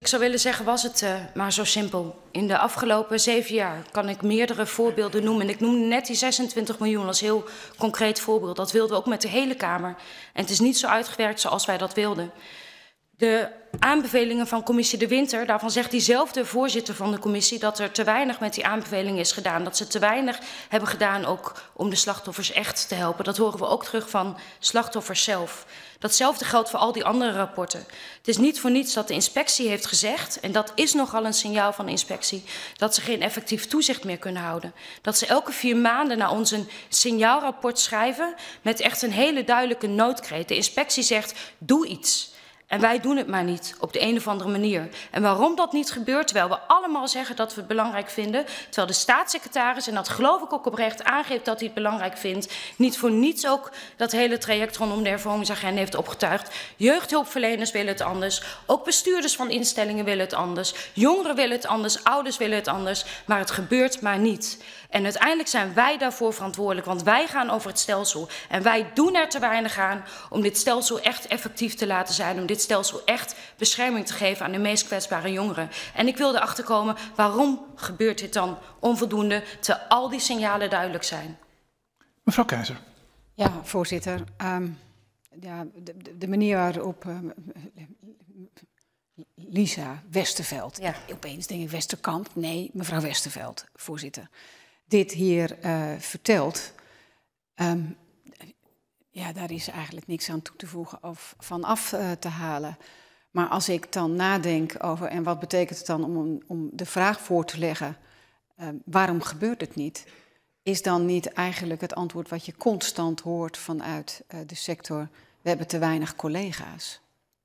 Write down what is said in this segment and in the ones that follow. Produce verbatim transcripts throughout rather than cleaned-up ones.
zou willen zeggen, was het uh, maar zo simpel. In de afgelopen zeven jaar kan ik meerdere voorbeelden noemen. En ik noemde net die zesentwintig miljoen als heel concreet voorbeeld. Dat wilden we ook met de hele Kamer. En het is niet zo uitgewerkt zoals wij dat wilden. De aanbevelingen van commissie De Winter, daarvan zegt diezelfde voorzitter van de commissie dat er te weinig met die aanbevelingen is gedaan. Dat ze te weinig hebben gedaan ook om de slachtoffers echt te helpen. Dat horen we ook terug van slachtoffers zelf. Datzelfde geldt voor al die andere rapporten. Het is niet voor niets dat de inspectie heeft gezegd, en dat is nogal een signaal van de inspectie, dat ze geen effectief toezicht meer kunnen houden. Dat ze elke vier maanden naar ons een signaalrapport schrijven met echt een hele duidelijke noodkreet. De inspectie zegt, doe iets. En wij doen het maar niet, op de een of andere manier. En waarom dat niet gebeurt, terwijl we allemaal zeggen dat we het belangrijk vinden, terwijl de staatssecretaris, en dat geloof ik ook oprecht, aangeeft dat hij het belangrijk vindt, niet voor niets ook dat hele traject rondom de hervormingsagenda heeft opgetuigd. Jeugdhulpverleners willen het anders, ook bestuurders van instellingen willen het anders, jongeren willen het anders, ouders willen het anders, maar het gebeurt maar niet. En uiteindelijk zijn wij daarvoor verantwoordelijk, want wij gaan over het stelsel. En wij doen er te weinig aan om dit stelsel echt effectief te laten zijn, om dit stelsel echt bescherming te geven aan de meest kwetsbare jongeren. En ik wil erachter komen, waarom gebeurt dit dan onvoldoende, terwijl al die signalen duidelijk zijn? Mevrouw Keizer. Ja, voorzitter. Um, ja, de, de manier waarop uh, Lisa Westerveld, ja. Opeens denk ik Westerkamp, nee, mevrouw Westerveld, voorzitter, dit hier uh, vertelt, um, ja, daar is eigenlijk niks aan toe te voegen of van af uh, te halen. Maar als ik dan nadenk over, en wat betekent het dan om, om de vraag voor te leggen, uh, waarom gebeurt het niet? Is dan niet eigenlijk het antwoord wat je constant hoort vanuit uh, de sector, we hebben te weinig collega's?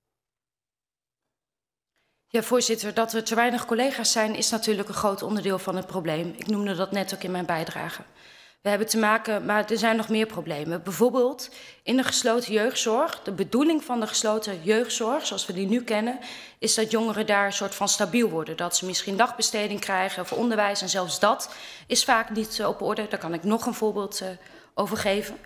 Ja, voorzitter, dat er te weinig collega's zijn is natuurlijk een groot onderdeel van het probleem. Ik noemde dat net ook in mijn bijdrage. We hebben te maken, maar er zijn nog meer problemen. Bijvoorbeeld in de gesloten jeugdzorg. De bedoeling van de gesloten jeugdzorg, zoals we die nu kennen, is dat jongeren daar een soort van stabiel worden. Dat ze misschien dagbesteding krijgen of onderwijs. En zelfs dat is vaak niet op orde. Daar kan ik nog een voorbeeld uh, over geven.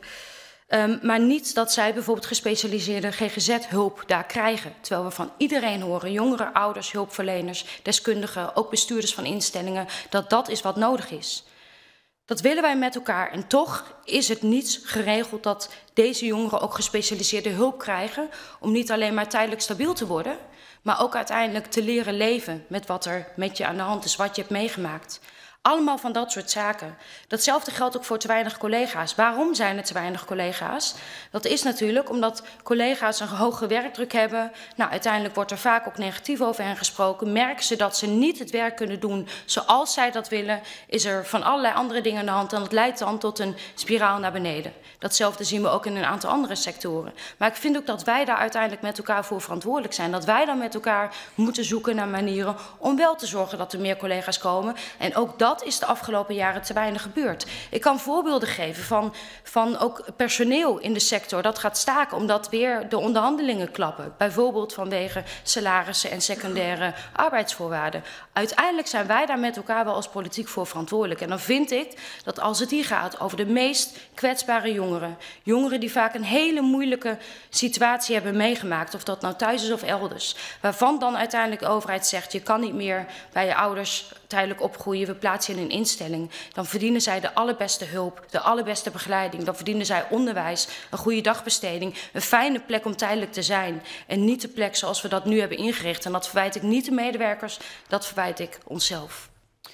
Um, maar niet dat zij bijvoorbeeld gespecialiseerde G G Z-hulp daar krijgen. Terwijl we van iedereen horen, jongeren, ouders, hulpverleners, deskundigen, ook bestuurders van instellingen, dat dat is wat nodig is. Dat willen wij met elkaar en toch is het niet geregeld dat deze jongeren ook gespecialiseerde hulp krijgen om niet alleen maar tijdelijk stabiel te worden, maar ook uiteindelijk te leren leven met wat er met je aan de hand is, wat je hebt meegemaakt. Allemaal van dat soort zaken. Datzelfde geldt ook voor te weinig collega's. Waarom zijn er te weinig collega's? Dat is natuurlijk omdat collega's een hoge werkdruk hebben. Nou, uiteindelijk wordt er vaak ook negatief over hen gesproken. Merken ze dat ze niet het werk kunnen doen zoals zij dat willen, is er van allerlei andere dingen aan de hand. En dat leidt dan tot een spiraal naar beneden. Datzelfde zien we ook in een aantal andere sectoren. Maar ik vind ook dat wij daar uiteindelijk met elkaar voor verantwoordelijk zijn. Dat wij dan met elkaar moeten zoeken naar manieren om wel te zorgen dat er meer collega's komen. En ook dat is de afgelopen jaren te weinig gebeurd. Ik kan voorbeelden geven van, van ook personeel in de sector dat gaat staken omdat weer de onderhandelingen klappen. Bijvoorbeeld vanwege salarissen en secundaire arbeidsvoorwaarden. Uiteindelijk zijn wij daar met elkaar wel als politiek voor verantwoordelijk. En dan vind ik dat als het hier gaat over de meest kwetsbare jongeren, jongeren die vaak een hele moeilijke situatie hebben meegemaakt, of dat nou thuis is of elders, waarvan dan uiteindelijk de overheid zegt, je kan niet meer bij je ouders tijdelijk opgroeien, we plaatsen je in een instelling, dan verdienen zij de allerbeste hulp, de allerbeste begeleiding, dan verdienen zij onderwijs, een goede dagbesteding, een fijne plek om tijdelijk te zijn en niet de plek zoals we dat nu hebben ingericht. En dat verwijt ik niet de medewerkers, dat verwijt ik onszelf.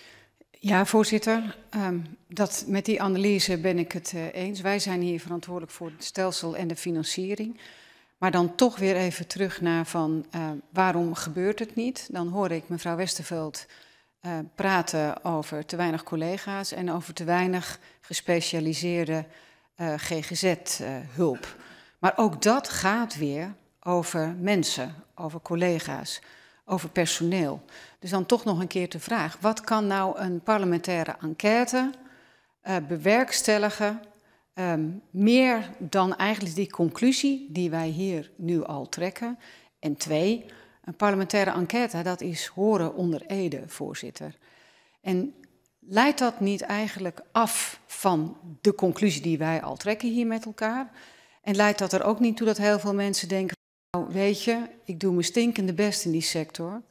Ja, voorzitter, um, dat, met die analyse ben ik het uh, eens. Wij zijn hier verantwoordelijk voor het stelsel en de financiering. Maar dan toch weer even terug naar van uh, waarom gebeurt het niet? Dan hoor ik mevrouw Westerveld uh, praten over te weinig collega's en over te weinig gespecialiseerde uh, G G Z-hulp. Uh, maar ook dat gaat weer over mensen, over collega's, over personeel. Dus dan toch nog een keer de vraag, wat kan nou een parlementaire enquête uh, bewerkstelligen, um, meer dan eigenlijk die conclusie die wij hier nu al trekken. En twee, een parlementaire enquête, dat is horen onder ede, voorzitter. En leidt dat niet eigenlijk af van de conclusie die wij al trekken hier met elkaar? En leidt dat er ook niet toe dat heel veel mensen denken, nou weet je, ik doe mijn stinkende best in die sector.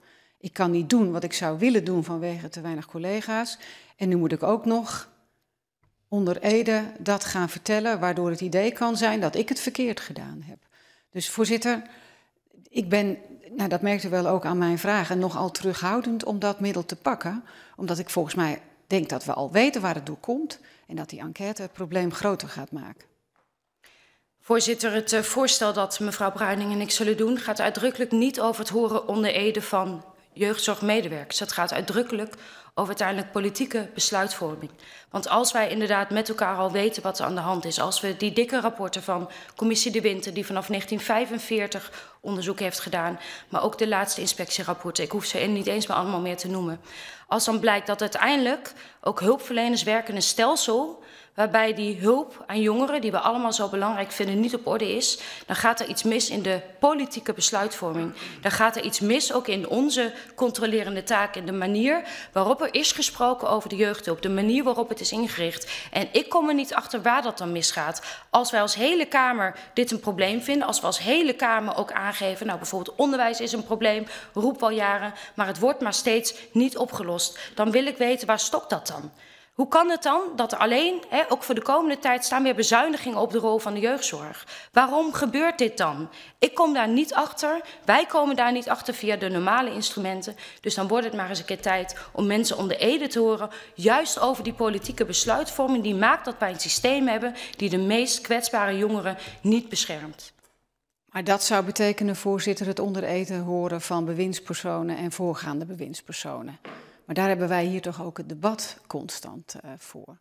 Ik kan niet doen wat ik zou willen doen vanwege te weinig collega's. En nu moet ik ook nog onder ede dat gaan vertellen, waardoor het idee kan zijn dat ik het verkeerd gedaan heb. Dus voorzitter, ik ben, nou dat merkt u wel ook aan mijn vragen, nogal terughoudend om dat middel te pakken. Omdat ik volgens mij denk dat we al weten waar het door komt en dat die enquête het probleem groter gaat maken. Voorzitter, het uh, voorstel dat mevrouw Bruining en ik zullen doen gaat uitdrukkelijk niet over het horen onder ede van jeugdzorgmedewerkers. Het gaat uitdrukkelijk over uiteindelijk politieke besluitvorming. Want als wij inderdaad met elkaar al weten wat er aan de hand is, als we die dikke rapporten van Commissie De Winter, die vanaf negentien vijfenveertig onderzoek heeft gedaan, maar ook de laatste inspectierapporten, ik hoef ze niet eens meer allemaal meer te noemen, als dan blijkt dat uiteindelijk ook hulpverleners werken in een stelsel waarbij die hulp aan jongeren, die we allemaal zo belangrijk vinden, niet op orde is, dan gaat er iets mis in de politieke besluitvorming. Dan gaat er iets mis ook in onze controlerende taak, in de manier waarop er is gesproken over de jeugdhulp, de manier waarop het is ingericht. En ik kom er niet achter waar dat dan misgaat. Als wij als hele Kamer dit een probleem vinden, als we als hele Kamer ook aangeven, nou bijvoorbeeld onderwijs is een probleem, roepen we al jaren, maar het wordt maar steeds niet opgelost, dan wil ik weten, waar stopt dat dan? Hoe kan het dan dat er alleen, hè, ook voor de komende tijd, staan weer bezuinigingen op de rol van de jeugdzorg? Waarom gebeurt dit dan? Ik kom daar niet achter, wij komen daar niet achter via de normale instrumenten. Dus dan wordt het maar eens een keer tijd om mensen onder ede te horen, juist over die politieke besluitvorming die maakt dat wij een systeem hebben die de meest kwetsbare jongeren niet beschermt. Maar dat zou betekenen, voorzitter, het onder ede horen van bewindspersonen en voorgaande bewindspersonen. Maar daar hebben wij hier toch ook het debat constant uh, voor.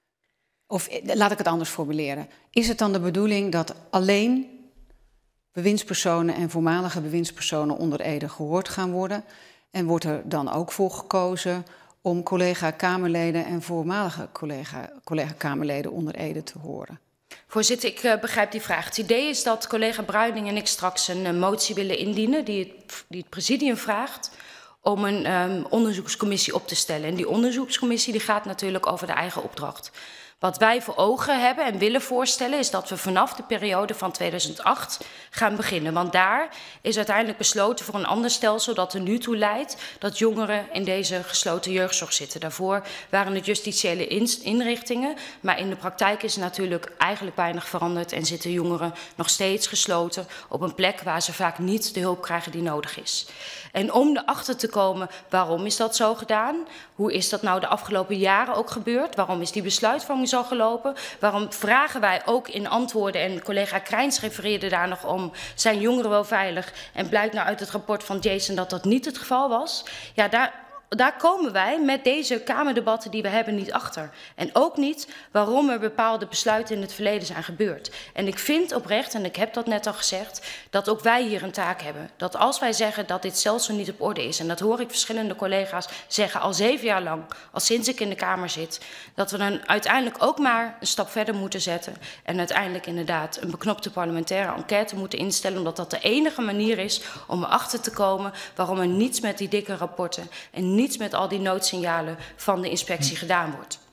Of laat ik het anders formuleren. Is het dan de bedoeling dat alleen bewindspersonen en voormalige bewindspersonen onder ede gehoord gaan worden? En wordt er dan ook voor gekozen om collega-Kamerleden en voormalige collega-Kamerleden onder ede te horen? Voorzitter, ik uh, begrijp die vraag. Het idee is dat collega Bruining en ik straks een uh, motie willen indienen die het, die het presidium vraagt om een um, onderzoekscommissie op te stellen. En die onderzoekscommissie die gaat natuurlijk over de eigen opdracht. Wat wij voor ogen hebben en willen voorstellen is dat we vanaf de periode van tweeduizend acht gaan beginnen. Want daar is uiteindelijk besloten voor een ander stelsel dat er nu toe leidt dat jongeren in deze gesloten jeugdzorg zitten. Daarvoor waren het justitiële inrichtingen, maar in de praktijk is natuurlijk eigenlijk weinig veranderd en zitten jongeren nog steeds gesloten op een plek waar ze vaak niet de hulp krijgen die nodig is. En om erachter te komen, waarom is dat zo gedaan? Hoe is dat nou de afgelopen jaren ook gebeurd? Waarom is die besluitvorming zo gelopen? Waarom vragen wij ook in antwoorden, en collega Krijns refereerde daar nog om, zijn jongeren wel veilig? En blijkt nou uit het rapport van Jason dat dat niet het geval was. Ja, daar... Daar komen wij met deze Kamerdebatten die we hebben niet achter. En ook niet waarom er bepaalde besluiten in het verleden zijn gebeurd. En ik vind oprecht, en ik heb dat net al gezegd, dat ook wij hier een taak hebben. Dat als wij zeggen dat dit stelsel niet op orde is, en dat hoor ik verschillende collega's zeggen al zeven jaar lang, al sinds ik in de Kamer zit, dat we dan uiteindelijk ook maar een stap verder moeten zetten. En uiteindelijk inderdaad een beknopte parlementaire enquête moeten instellen, omdat dat de enige manier is om erachter te komen waarom er niets met die dikke rapporten en niets met al die noodsignalen van de inspectie gedaan wordt.